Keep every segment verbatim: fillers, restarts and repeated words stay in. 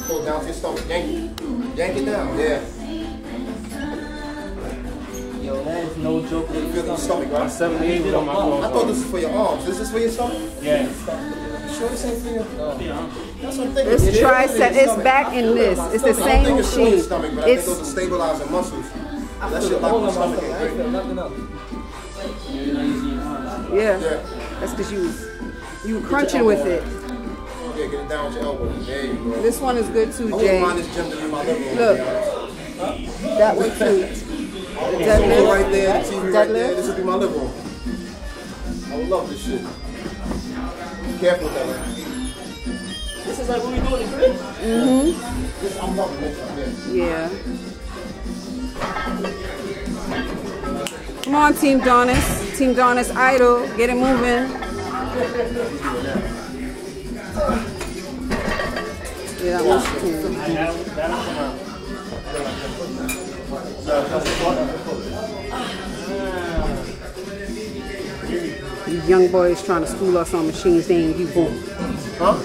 Pull it down to your stomach. Yank it. Yank it down. Yeah. Yo, that is no joke. You feel your stomach, right? seventy-eight with all my clothes. I thought this was for your arms. Is this for your stomach? Yeah. You sure this ain't for your? No. That's what I'm thinking. It's It is tricep. for your It's back in this. It's the I don't same think it's for your machine. stomach, but I It's think those are stabilizing muscles. That shit lock my stomach in great. yeah. Yeah. That's because you you were crunching with it. Yeah, get it down with your elbow. There you go. This one is good too, I wouldn't Jay. mind this gym to be my living room. Look. That one too. The Deadlift. right there, the T V right Deadlift. there. This would be my living room. I would love this shit. Be careful with that, man. This is like what we do in the crib? Mm-hmm. This, I'm loving this right here. Yeah. Come on, Team Donis. Team Donis Idol. Get it moving. Yeah, that one's cool. These young boys trying to school us on machines they ain't you born. Huh?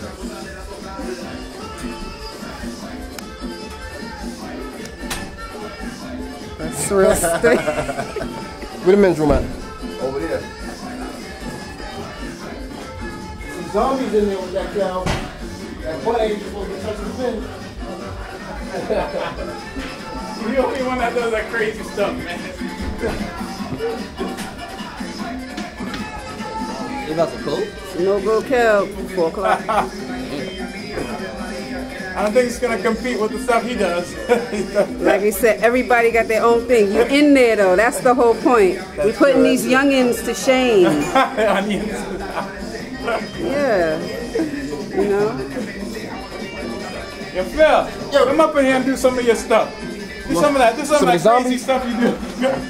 That's real straight. Where the men's room at? Over there. Some zombies in there with that cow. That butt ain't supposed to touch the fin. You're the only one that does that crazy stuff, man. You about to cook? No go kill. Four o'clock. I don't think he's gonna compete with the stuff he does. Like we said, everybody got their own thing. You're in there though. That's the whole point. We're putting these youngins to shame. Yeah. You know? Yo, Phil, yo, come up in here and do some of your stuff. Do some of that. Do some, Some of of that the crazy stuff you do.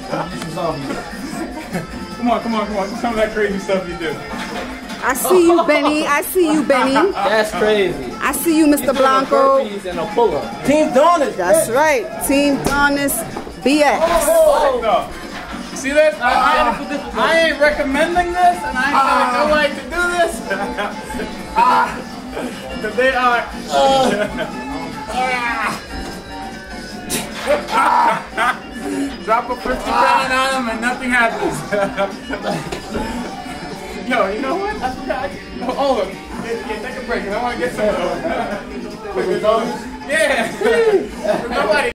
Come on, come on, come on. Do some of that crazy stuff you do. I see you, Benny. I see you, Benny. That's crazy. I see you, Mister Blanco. Burpees and a pull-up. Team Donis. That's right. Team Donis B X. No. See this? I, I, I ain't recommending this, and I ain't telling nobody to do this. Because they are. Drop a fifty pound on them and nothing happens. Yo, you know what? I forgot. Oh, look. Yeah, yeah, take a break. I want to get some of those. Yeah. Nobody.